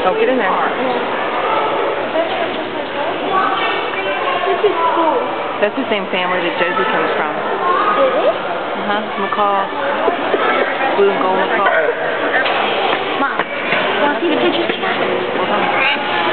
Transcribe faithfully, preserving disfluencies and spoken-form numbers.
Oh, get in there. This is cool. That's the same family that Josie comes from. It is? Uh-huh, Macaw. Blue and gold Macaw. Mom, want to see the picture? Hold on.